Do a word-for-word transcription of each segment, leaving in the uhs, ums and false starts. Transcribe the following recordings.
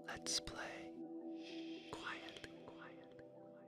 Let's play quietly, quietly.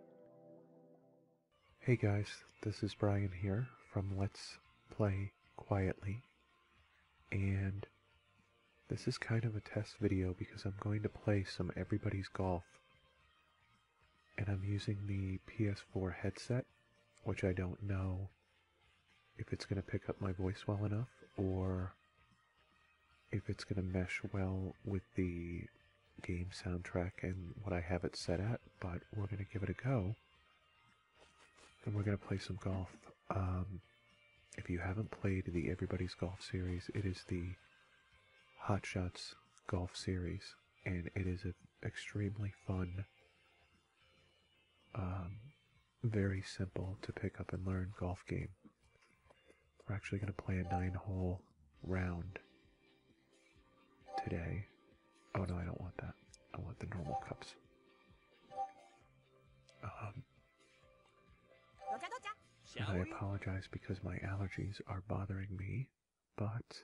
Hey guys, this is Brian here from Let's Play Quietly, and this is kind of a test video because I'm going to play some Everybody's Golf, and I'm using the P S four headset, which I don't know if it's going to pick up my voice well enough or if it's going to mesh well with the game soundtrack and what I have it set at, but we're going to give it a go. And we're going to play some golf. Um, if you haven't played the Everybody's Golf series, it is the Hot Shots Golf series, and it is an extremely fun, um, very simple to pick up and learn golf game. We're actually going to play a nine-hole round today. Oh no, I don't want that. I want the normal cups. Um, and I apologize because my allergies are bothering me, but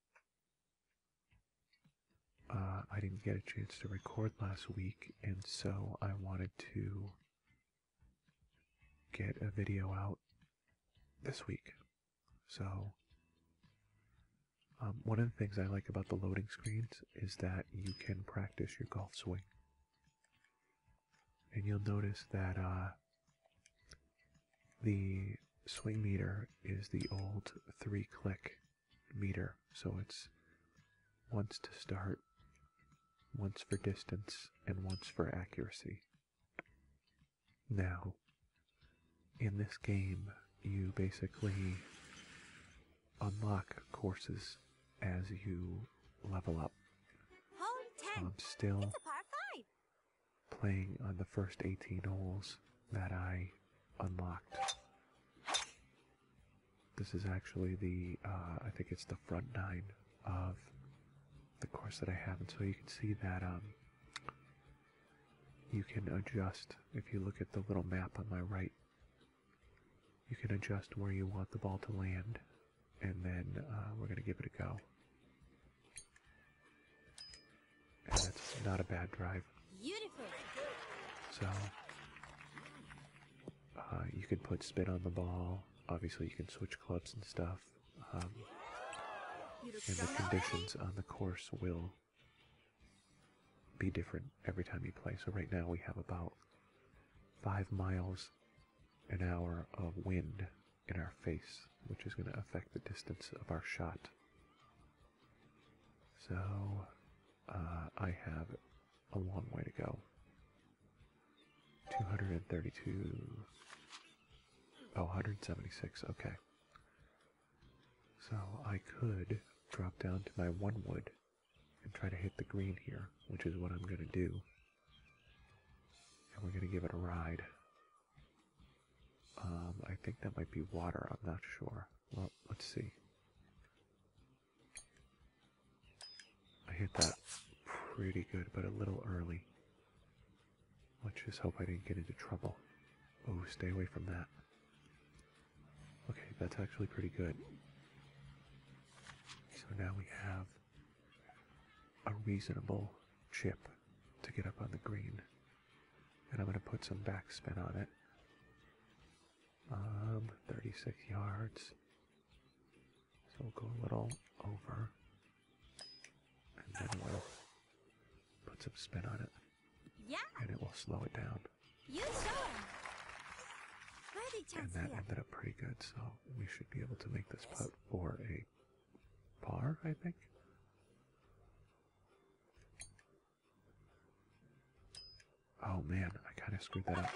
uh, I didn't get a chance to record last week, and so I wanted to get a video out this week. So, um, one of the things I like about the loading screens is that you can practice your golf swing. And you'll notice that uh, the swing meter is the old three click meter. So it's once to start, once for distance, and once for accuracy. Now, in this game, you basically unlock courses as you level up. So I'm still playing on the first eighteen holes that I unlocked. This is actually the, uh, I think it's the front nine of the course that I have, and so you can see that um, you can adjust, if you look at the little map on my right, you can adjust where you want the ball to land, and then uh, we're going to give it a go. And that's not a bad drive. Beautiful. So, uh, you can put spin on the ball. Obviously, you can switch clubs and stuff. Um, and the conditions on the course will be different every time you play. So right now we have about five miles an hour of wind in our face, which is going to affect the distance of our shot. So uh, I have a long way to go. two hundred thirty-two. Oh, one hundred seventy-six, okay. So I could drop down to my one wood and try to hit the green here, which is what I'm going to do. And we're going to give it a ride. Um, I think that might be water, I'm not sure. Well, let's see. I hit that pretty good, but a little early. Let's just hope I didn't get into trouble. Oh, stay away from that. Okay, that's actually pretty good. So now we have a reasonable chip to get up on the green. And I'm going to put some backspin on it. Um, thirty-six yards. So we'll go a little over. And then we'll put some spin on it. Yeah. And it will slow it down. You And that ended up pretty good, so we should be able to make this putt for a par, I think. Oh man, I kind of screwed that up.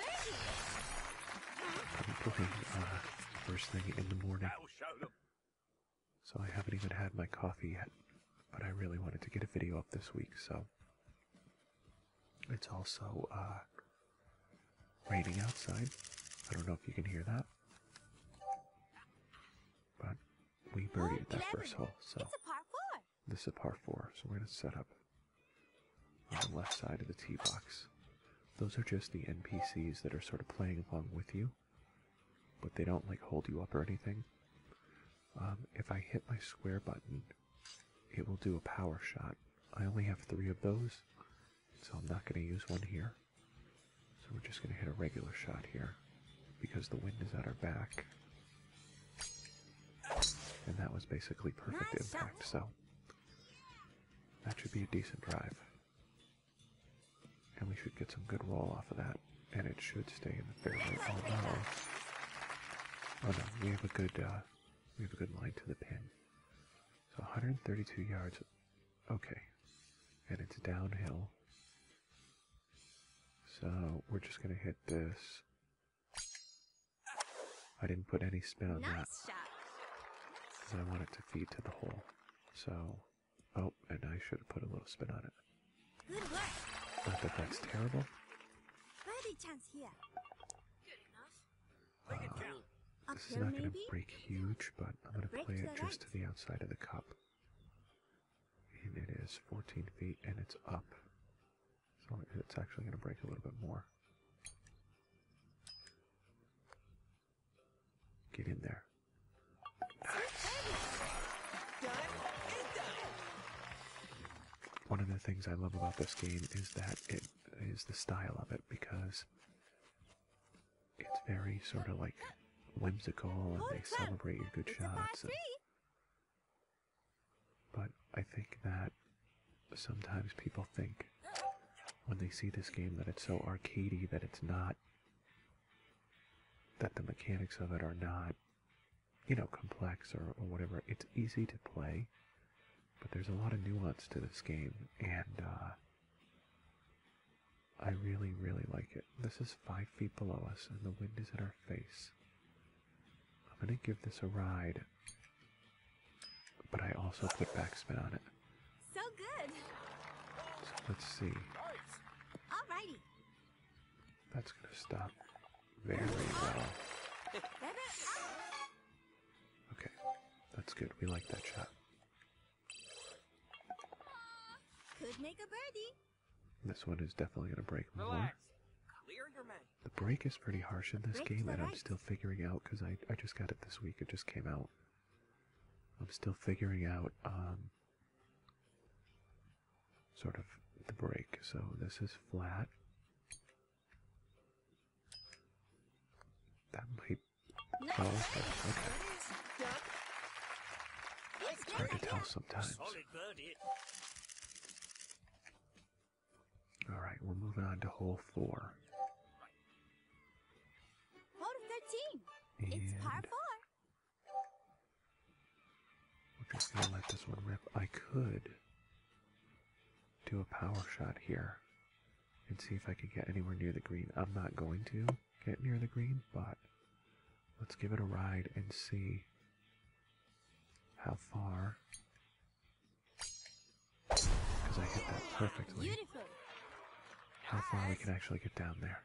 I'm playing uh, first thing in the morning, so I haven't even had my coffee yet, but I really wanted to get a video up this week, so it's also uh, raining outside. I don't know if you can hear that, but we birdied that first hole, so this is a par four, so we're going to set up on the left side of the tee box. Those are just the N P Cs that are sort of playing along with you, but they don't like hold you up or anything. Um, if I hit my square button, it will do a power shot. I only have three of those, so I'm not going to use one here. So we're just going to hit a regular shot here because the wind is at our back. And that was basically perfect Nice impact, shot. so that should be a decent drive. And we should get some good roll off of that, and it should stay in the fairway. Oh no! Oh no, we have a good, uh, we have a good line to the pin. So one hundred thirty-two yards. Okay, and it's downhill. So we're just gonna hit this. I didn't put any spin on that. Nice shot. Because I want it to feed to the hole. So, oh, and I should have put a little spin on it. Good work. Not that that's terrible. Birdie chance here. Uh, Up this is hill not going to maybe? break huge, but I'm going to break play to it the just right. to the outside of the cup. And it is fourteen feet, and it's up. So it's actually going to break a little bit more. Get in there. One of the things I love about this game is that it is the style of it, because it's very sort of like whimsical and they celebrate your good It's a par shots. and- three. but I think that sometimes people think when they see this game that it's so arcadey that it's not, that the mechanics of it are not, you know, complex or, or whatever. It's easy to play, but there's a lot of nuance to this game, and uh, I really, really like it. This is five feet below us, and the wind is in our face. I'm going to give this a ride, but I also put backspin on it. So good. So let's see. Alrighty. That's going to stop very well. Better out. Okay, that's good. We like that shot. Could make a birdie. This one is definitely going to break more. Relax. Clear your mind. The break is pretty harsh in this Break to game, the and I'm right. still figuring out, because I, I just got it this week. It just came out. I'm still figuring out um, sort of the break. So this is flat. That might... Nice. Oh, okay. okay. It's It's hard to good. tell sometimes. Solid birdie. Alright, we're moving on to hole four. Hole thirteen. It's And par four. we're just going to let this one rip. I could do a power shot here and see if I can get anywhere near the green. I'm not going to get near the green, but let's give it a ride and see how far, because I hit that perfectly, Beautiful. how far we can actually get down there.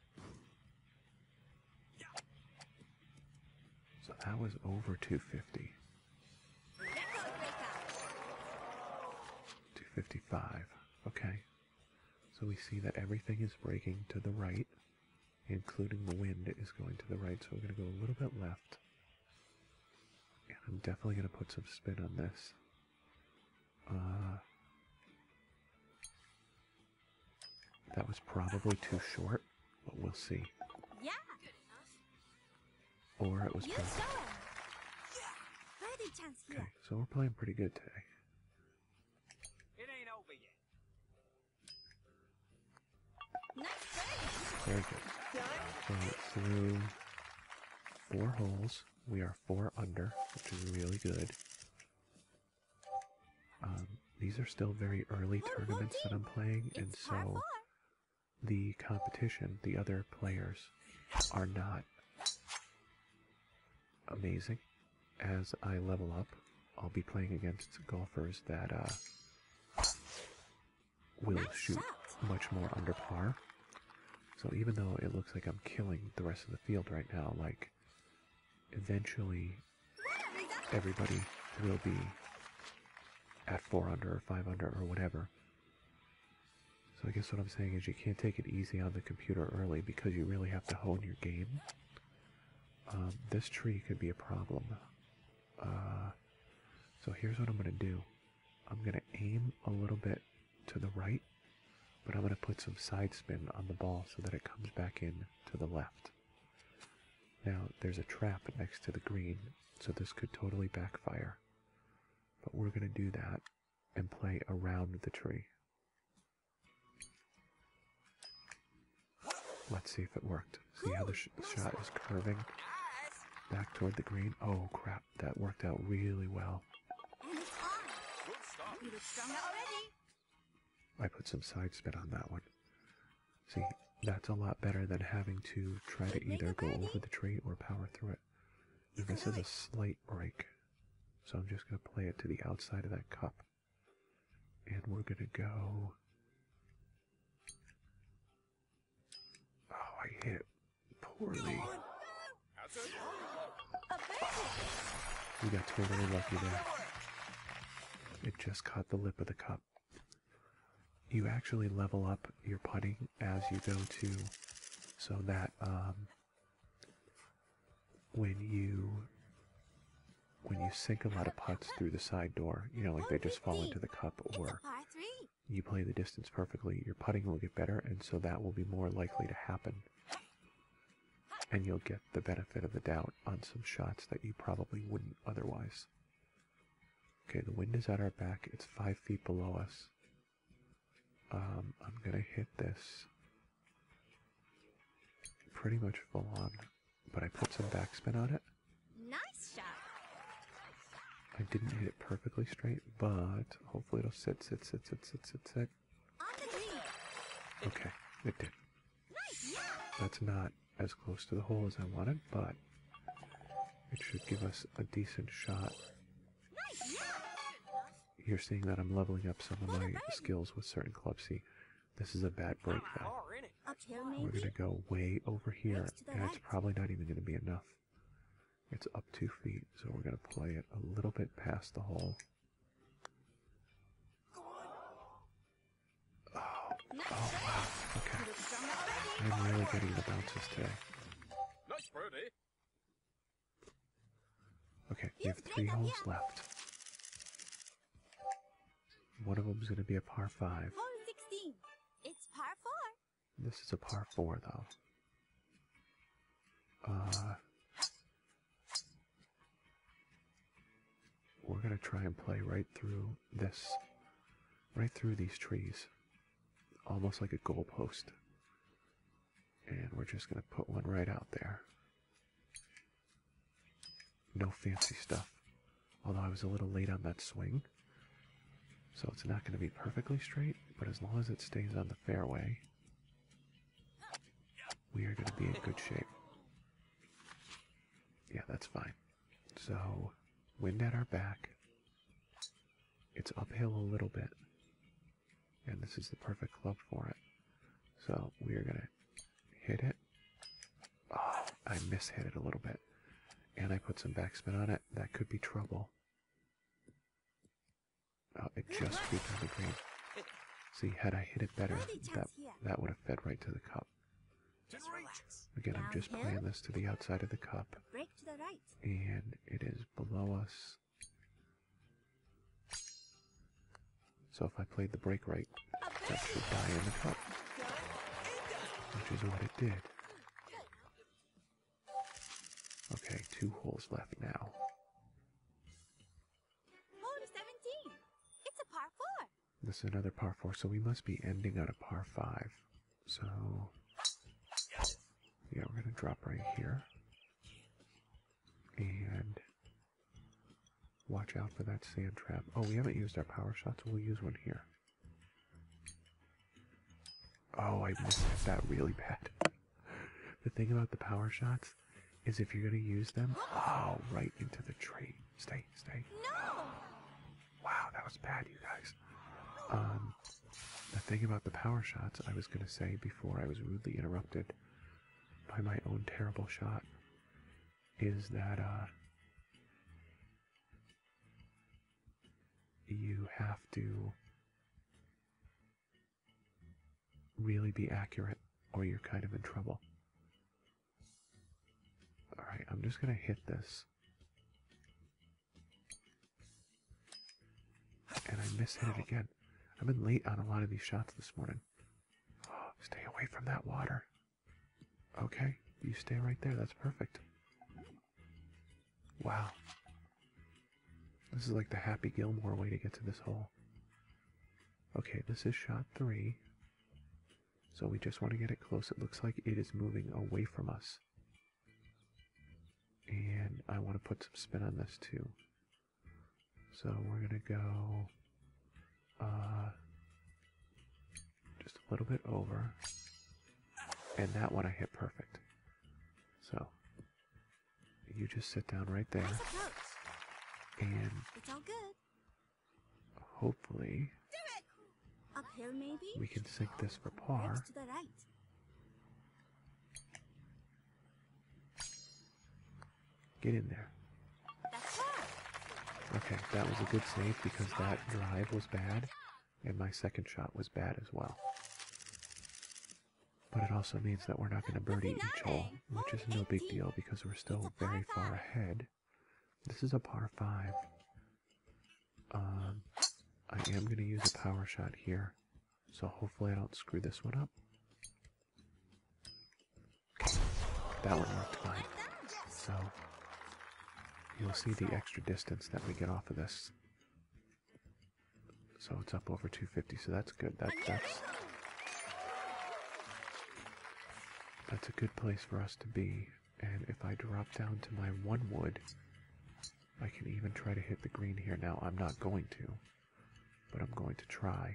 So that was over two fifty. Record breakout. two fifty-five. Okay. So we see that everything is breaking to the right, including the wind is going to the right. So we're going to go a little bit left. And I'm definitely going to put some spin on this. Uh, that was probably too short, but we'll see. Yeah. Or it was You perfect. show him. Birdie chance here. Okay, so we're playing pretty good today. It ain't over yet. Nice birdie. Very good. So through four holes, we are four under, which is really good. Um, these are still very early Hole tournaments that I'm playing, and It's par so four. the competition, the other players, are not amazing. As I level up, I'll be playing against golfers that uh, will Nice shoot shot. much more under par. So even though it looks like I'm killing the rest of the field right now, like, eventually everybody will be at four under or five under or whatever. So I guess what I'm saying is you can't take it easy on the computer early because you really have to hone your game. Um, this tree could be a problem. Uh, so here's what I'm going to do. I'm going to aim a little bit to the right, but but I'm going to put some side spin on the ball so that it comes back in to the left. Now, there's a trap next to the green, so this could totally backfire. But we're going to do that and play around the tree. Let's see if it worked. See how the sh shot is curving back toward the green? Oh crap, that worked out really well. And it's on. Good start. You look stronger already. I put some side spin on that one. See, that's a lot better than having to try to either go over the tree or power through it. And this is a slight break, so I'm just going to play it to the outside of that cup. And we're going to go... Oh, I hit it poorly. That's it. A birdie. We got totally lucky there. It just caught the lip of the cup. You actually level up your putting as you go to, so that um, when you when you sink a lot of putts through the side door, you know, like they just fall into the cup, It's or a par three. you play the distance perfectly, your putting will get better, and so that will be more likely to happen. And you'll get the benefit of the doubt on some shots that you probably wouldn't otherwise. Okay, the wind is at our back. It's five feet below us. Um, I'm gonna hit this pretty much full on, but I put some backspin on it. Nice shot. I didn't hit it perfectly straight, but hopefully it'll sit, sit, sit, sit, sit, sit, sit. On the green. Okay, it did. Nice. Yeah. That's not as close to the hole as I wanted, but it should give us a decent shot. Nice. Yeah. You're seeing that I'm leveling up some of my skills with certain clubs. See, this is a bad break though. Far in it. Uphill We're maybe. gonna go way over here, Next to the and it's right. probably not even gonna be enough. It's up two feet, so we're gonna play it a little bit past the hole. Oh, Nice. oh wow, okay. You look stronger already. I'm really getting the bounces today. Nice birdie. Okay, we have three holes left. One of them is gonna be a par five. Hole sixteen. It's par four. This is a par four, though. Uh, we're gonna try and play right through this, right through these trees, almost like a goalpost. And we're just gonna put one right out there. No fancy stuff. Although I was a little late on that swing, so it's not gonna be perfectly straight, but as long as it stays on the fairway, we are going to be in good shape. Yeah, that's fine. So, wind at our back. It's uphill a little bit. And this is the perfect club for it. So, we are going to hit it. Oh, I mishit it a little bit. And I put some backspin on it. That could be trouble. Oh, it just squeaked on the green. See, had I hit it better, that, that would have fed right to the cup. Just relax. Again, I'm just Downhill. playing this to the outside of the cup, Break to the right. and it is below us. So if I played the break right, that should die in the cup, which is what it did. Okay, two holes left now. Hole seventeen. It's a par four. This is another par four, so we must be ending on a par five. So, yeah, we're going to drop right here. And watch out for that sand trap. Oh, we haven't used our power shots. We'll use one here. Oh, I missed that really bad. The thing about the power shots is if you're going to use them, oh, right into the tree. Stay, stay. No. Wow, that was bad, you guys. Um, the thing about the power shots, I was going to say before I was rudely interrupted by my own terrible shot, is that uh, you have to really be accurate or you're kind of in trouble. Alright, I'm just going to hit this. And I mishit it again. I've been late on a lot of these shots this morning. Stay away from that water. Okay, you stay right there. That's perfect. Wow. This is like the Happy Gilmore way to get to this hole. Okay, this is shot three. So we just want to get it close. It looks like it is moving away from us. And I want to put some spin on this too. So we're going to go uh, just a little bit over. And that one I hit perfect. So you just sit down right there. Nice approach. And It's all good. hopefully Uphill, maybe? we can sink this for par. Edge to the right. Get in there. That's par. Okay, that was a good save because that drive was bad, and my second shot was bad as well. But it also means that we're not going to birdie each hole, which is no big deal because we're still very far ahead. This is a par five. Um, I am going to use a power shot here, so hopefully I don't screw this one up. Okay, that one worked fine. So you'll see the extra distance that we get off of this. So it's up over two fifty, so that's good. That, that's that's a good place for us to be. And if I drop down to my one wood, I can even try to hit the green here. Now, I'm not going to, but I'm going to try.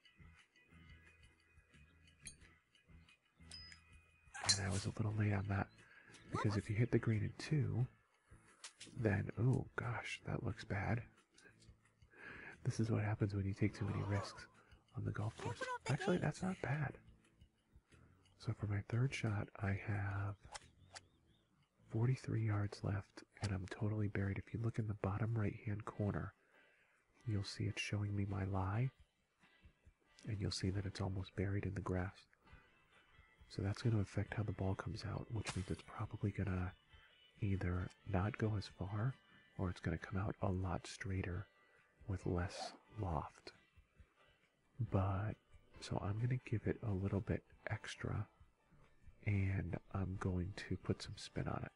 And I was a little late on that, because if you hit the green in two, then, oh gosh, that looks bad. This is what happens when you take too many risks on the golf course. Actually, that's not bad. So for my third shot, I have forty-three yards left, and I'm totally buried. If you look in the bottom right-hand corner, you'll see it showing me my lie, and you'll see that it's almost buried in the grass. So that's going to affect how the ball comes out, which means it's probably going to either not go as far, or it's going to come out a lot straighter with less loft. But, so I'm going to give it a little bit extra, and I'm going to put some spin on it.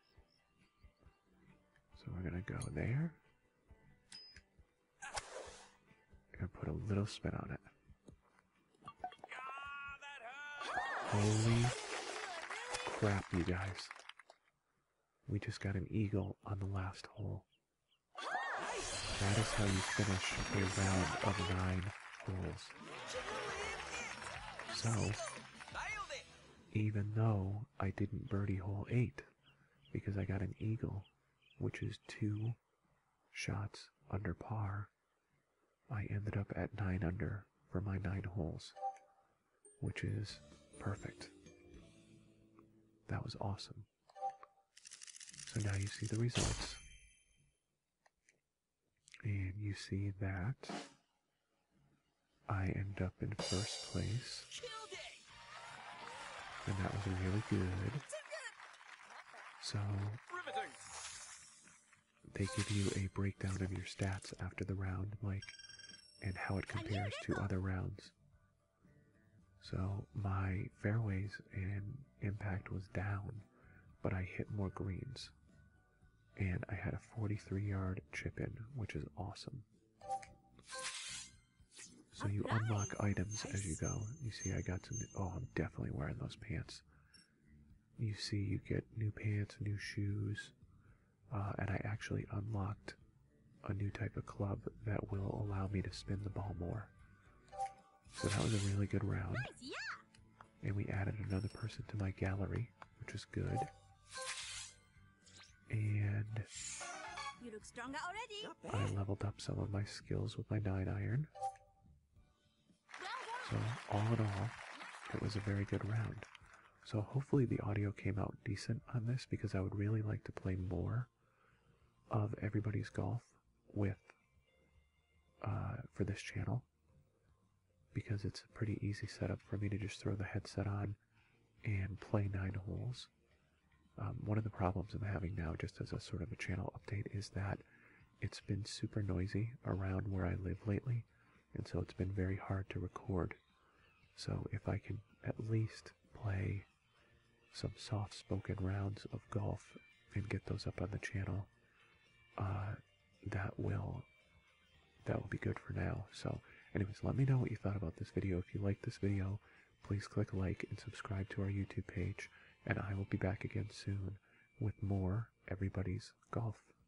So we're going to go there, and put a little spin on it. Holy crap, you guys. We just got an eagle on the last hole. That is how you finish a round of nine holes. So, even though I didn't birdie hole eight, because I got an eagle, which is two shots under par, I ended up at nine under for my nine holes, which is perfect. That was awesome. So now you see the results. And you see that I end up in first place. And that was really good. So Riveting. they give you a breakdown of your stats after the round, like, and how it compares to other rounds. So my fairways and impact was down, but I hit more greens. And I had a forty-three yard chip in, which is awesome. So you unlock items as you go. You see I got some, oh, I'm definitely wearing those pants. You see you get new pants, new shoes, uh, and I actually unlocked a new type of club that will allow me to spin the ball more. So that was a really good round. Nice, yeah. And we added another person to my gallery, which is good. And You look stronger already. I leveled up some of my skills with my nine iron. So all in all, it was a very good round. So hopefully the audio came out decent on this, because I would really like to play more of Everybody's Golf with uh, for this channel, because it's a pretty easy setup for me to just throw the headset on and play nine holes. Um, one of the problems I'm having now, just as a sort of a channel update, is that it's been super noisy around where I live lately, and so it's been very hard to record. So if I can at least play some soft-spoken rounds of golf and get those up on the channel, uh, that will that will be good for now. So anyways, let me know what you thought about this video. If you liked this video, please click like and subscribe to our YouTube page, and I will be back again soon with more Everybody's Golf.